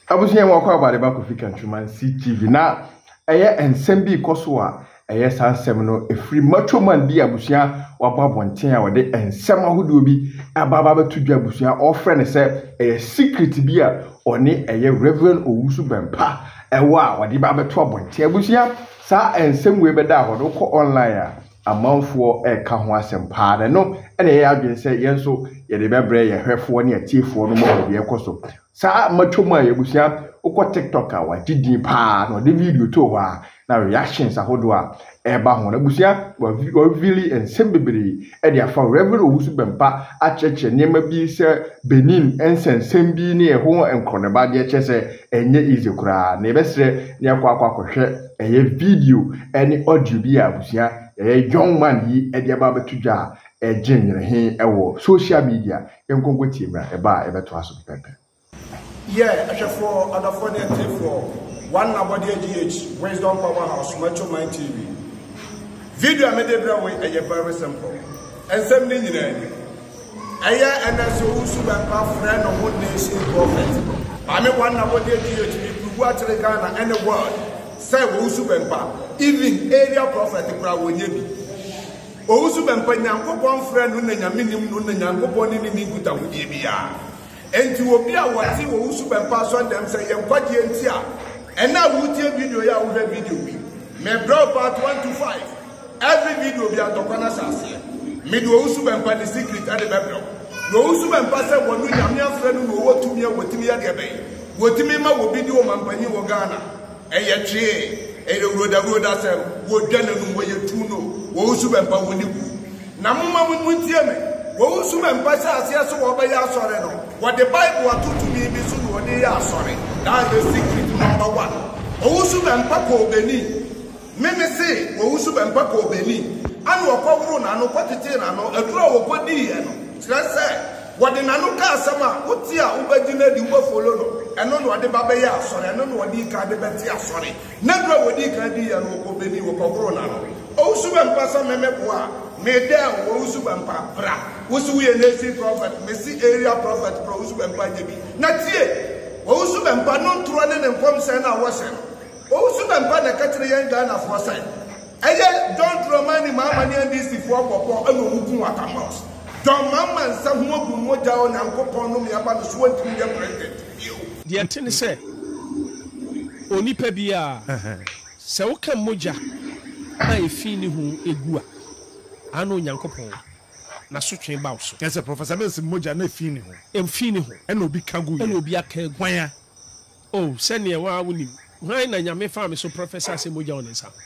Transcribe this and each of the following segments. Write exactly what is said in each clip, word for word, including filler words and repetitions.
Abusia mo kwa bare ba ko fika ntuma C T V na eye ensem bi koso a eye sansem no efri Macho man bi abusia waba bonten a wode ensem ahodo bi ababa betudwa abusia ofre ne se eye secret bi a oni eye Reverend Owusu Bempa ewa wode ba beto abonten abusia sa ensem we beda ahodo ko online a amanfo e ka ho asem pa de no ene ye adwen se yenso ye de bebre ye hwefo ne atiefo no mo de ekoso sa Macho man abusia uko TikTok a wagidi pa no de video to wa na reactions ahodo a eba ho na abusia wa really ensem bebere e de afa Reverend Owusu Bempa a cheche niam bi se Benin ensensem bi ne e ho enkroneba de chese enye easy kura na ebesre ne akwa akwa kohwe eye video ene audio bi abusia eye young man yi e de aba betudwa e jinre he ewo social media enkonko timra eba ebeto aso pepe. Yeah, I for other funny for one about the G H Wisdom Powerhouse, Macho Man T V. Video I made a very simple. And something in it. I and I saw Owusu friend of one nation prophet. I mean one about the G H we watch the Ghana and the world. Say Owusu Bempa, even area prophet the crowd will be. Owusu Bempa Nyankopon friend who Nyaminum no Nyankopon in Niguta with Yebia. And to be a what he will super pass on them say, I'm quite here. And now we take video, ya will have video. Me bro part one to five. Every video be at Tokana Sassia. Me do super and the secret at the background. No super and pass one with your friend who want to me with me at the bay. What me will be doing man when you were Ghana. And yet, a road a road as a wood general where you two know. Wo super and power you. Namma won't hear me. Owusu Bempa say so obey asore no what the Bible atutu mi bi so no dey asore that is the secret number one. Owusu Bempa ko Benin me me say Owusu Bempa ko Benin anu okowuru na no kwatete na no aduro wo kodi ye no tire say what the nanu ka asama oti a ubagina di wo follow no eno no de baba ye asore eno no di ka de beti asore na duro wo di ka di ye no ko Benin wo kowuru na no Owusu Bempa sa me me boa me there Owusu Bempa bra Wusu we nation prophet, me see area prophet, pro Owusu Bempa jebi. Na tie, Owusu Bempa non truane ne form say na wase. Owusu Bempa na katire yan Ghana for say. Eye don't romani mama ni ndisi for popo eno hukun atamos. Don mama nsa hu ogun moja o Nyankopon no me aba no so wantimi ye president. The antene say onipa bia se wo kan moja na efi ni hu egua anu Nyankopon na sotwe ba so yes professor Messi moja na fini ho emfini ho e na obi kagu e na obi aka gwan oh sene wa woni hwan na nyame fa me so professor se moja on nsa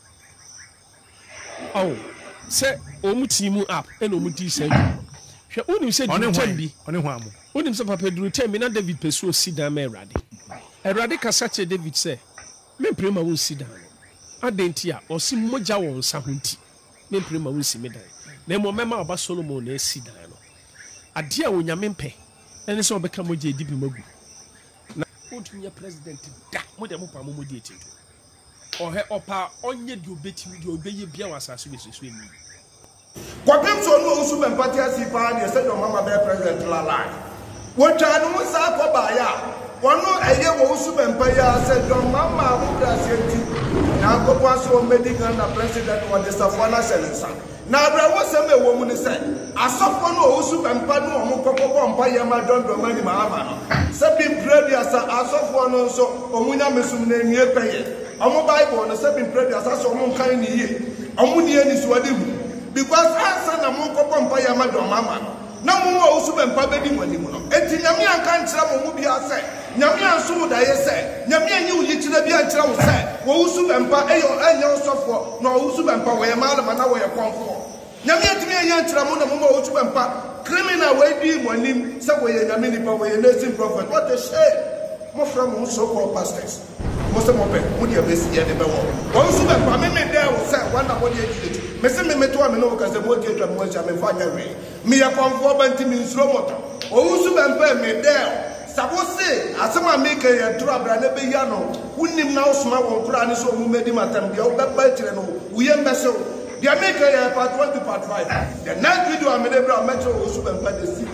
oh se omutimu app e na omuti se hwe onim se di tembi oni ho amu onim se papa duru tembi na David Pesuo sida ma erade erade kasa che David se me prema won sida adenti a o si moja won nsa ho nti me prema won si medan na mo mema oba Solomon na esida no ade a onyame mpe ene se obeka moje edibi magu na odunya president da mo de mo pa mo modi etinto ohe opa onye di obetimi di obeye bia wasase be sesu emi Kwapem so no Owusu Bempa ti asipa de se do mama be president la line wo twa no sa ko ba ya wono eye Owusu Bempa ya se do mama wo president na ko paso medical na president wa de safwana selensa na bra wo se me wo mu ni se asofo no Owusu Bempa no omo kokoko mpa ye ma dondo mani ma ama no se bi bredi asa asofo no so omunya mesum na enwie peye omo Bible no se bi bredi asa so omo kan ni ye omo ni ani so ade mu because answer na mo kokoko mpa ye ma dondo mama no na mo Owusu Bempa be di wani mu no enti nyame anka nkyira mo mu bia se nyame anso da ye se nyame anyi wo yikyira bia nkyira wo se Owusu Bempa eyo anya osofo na Owusu Bempa wo ye malama na wo ye konfo nyame atimi anya nkyira mo na mo Owusu Bempa criminal we di mo anim se wo ye nyame nipa wo ye nation prophet what a shame mo from mo so called pastors mo se mo be mo dia besi ye de be wo Owusu Bempa me me there wo se one na wo dey ejide me se me me to am no wo ka se mo tie twa mo sha me fa nya we me ye konfo banti mi nsuro moto Owusu Bempa me there Sabose asema make ya dura bra na be ya no unim na osoma won kura ni so mu medi matam dia obeba tire no uye mbese dia make ya part one to part five the next video am dey bra Macho Owusu Bempa the secret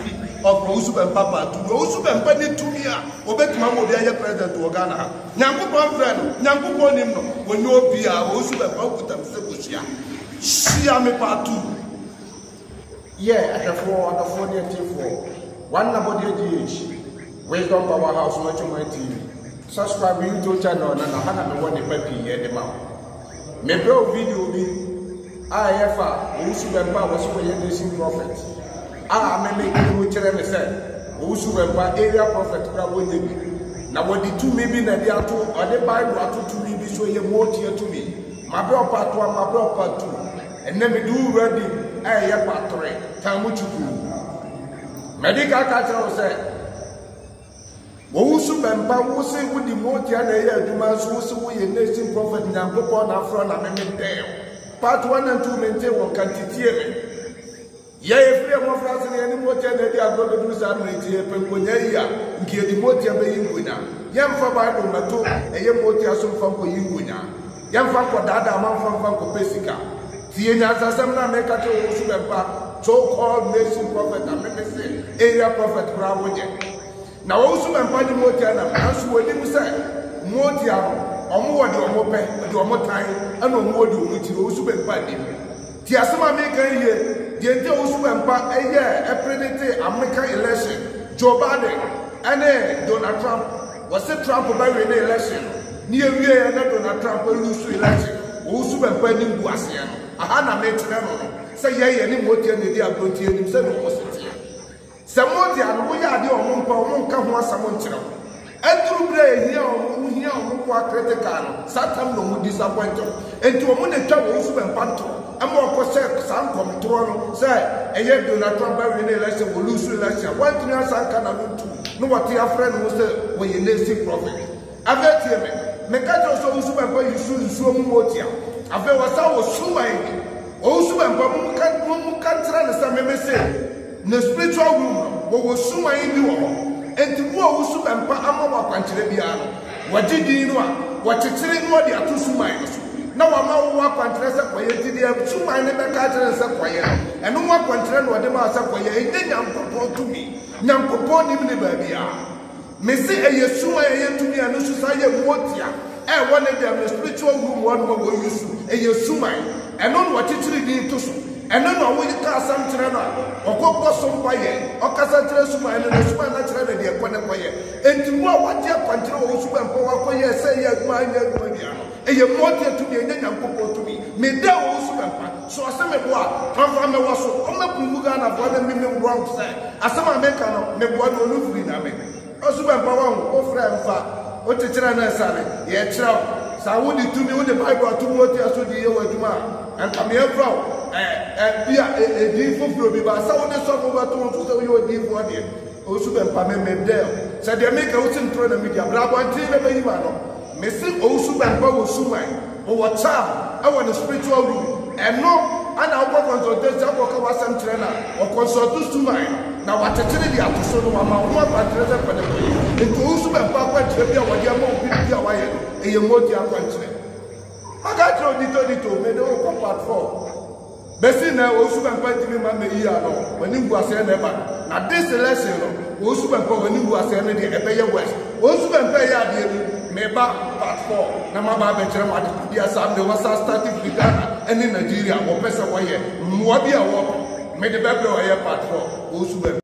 of Owusu Papa to Owusu Papa ni tumia obetuma mo bia ye president wo Ghana ha Nyankopon friend Nyankopon nim no woni obi a Owusu Papa okutam se kosia sia me part two yeah atafo atafo ni atafo one nobody G H Wisdom Power House Macho T V subscribe YouTube channel na na hana me woni papi ye de ma me bro video bi I F Owusu Papa was for ye nation prophet ah me make you chere me say Owusu Papa area prophet kra wonye bi na wodi tu me bi na dia to ode bible ato tu me bi so ye moti to me ma bro part one ma bro part two and then me do ready eh ye part three tamu chuku medical culture say Owusu Papa wo say wodi moti na ye aduma so wo say wo ye nation prophet Nyankopon na afro na me me dey part one and two maintain one quantity me ya efre mo France ne ni mo tia na di agodo du sa no ti e penkonya yi a nke di mo tia be yingonya ya mfa bible mato e ye mo tia so mfa ko yingonya ya mfa ko dada ma mfa mfa ko pesika tie nya asasem na me ka to Owusu Papa so called nation prophet and me say area prophet bra woje na Owusu Papa di mo tia na aso wodi mu say mo tia omo wodi omo pe wodi omo tan ana omo wodi omo ti Owusu Papa di ti asema me kan ye the Owusu Papa eye e predict American election Joe Biden and Donald Trump was it Trump by win election ni ewie na Donald Trump lose election Owusu Papa ni ngu ase no aha na me tene no say ye ye ni motie na di abrontie ni say no mosete se motie anu wo ya de omo mpa omo nka ho asamo nkire Entru bre hia omo hia omo kwa critical satam no mu disappoint enti omo na twa Owusu Papa nto ama ko se san control no say eye Donald Trump by win election will lose election what do you say kana no tu no what your friend will say when you nation prophet abetie me me ka jo so Owusu Papa yusu yusu mu motia abe wasa wo suma yi Owusu Papa mu ka mu ka tra na sa me me say na spiritual room wo wo suma yi bi wo enti wo Owusu Papa ama wa kwankyere bia no wagidi no a wakyekere no de ato suma yi so na wa ma wo akwantre se kwaye ti dia suma ne be ka kire se kwaye eno mo akwantre no de ma se kwaye e de Nyankopon tumi Nyankopon ni ne ba bia me se eye suma eye tumi anu so sa ye motia e won dem spiritual room won mo wo yusu eye suma eno no wachichiri din to so eno no wo ka asam kire na okokko so kwaye okasa kire suma eno no suma na kire na de ekone kwaye enti wo wati akwantre wo suma mpo wa kwaye se ye aduma anya aduma bia eye motia tumi enya Nyankopon tumi me da Owusu Papa so aseme bo a fanfa me wo so o me kungu ga na bo na me me wrong say asema me ka no me bo no no free na me Owusu Papa wa o fra mfa o tekira na sare ye kira sa wo di tumi wo de bible atu motia so di ye wa duma anka me fra eh eh bia e di foforo bi ba sa wo de so bo ba to so so yo di fo de Owusu Papa me me de sa de me ka wo tin tro na media bra bo anti na be yi ma no me see Owusu Papa wo sumai wo wata e wo the spiritual room and no ana wo consultation ko ka wasam kire na o consult sumai na watetere dia to so no ma wo ma kire pa de ko enti Owusu Papa kwa kire bia wo dia ma obi bia wa ye e ye modi akwa kire aga tro di to di to me de ko part four besi na Owusu Papa ti me ma me yi ano wani ngu ase na ba na this election no Owusu Papa wani ngu ase na de e be ye west Owusu Papa ya de meba part four na maba be kire ma de bia sam de wasa starting with Ghana and in Nigeria wo pesa wo ye mo bia wo me de be be wo ye part four Owusu Papa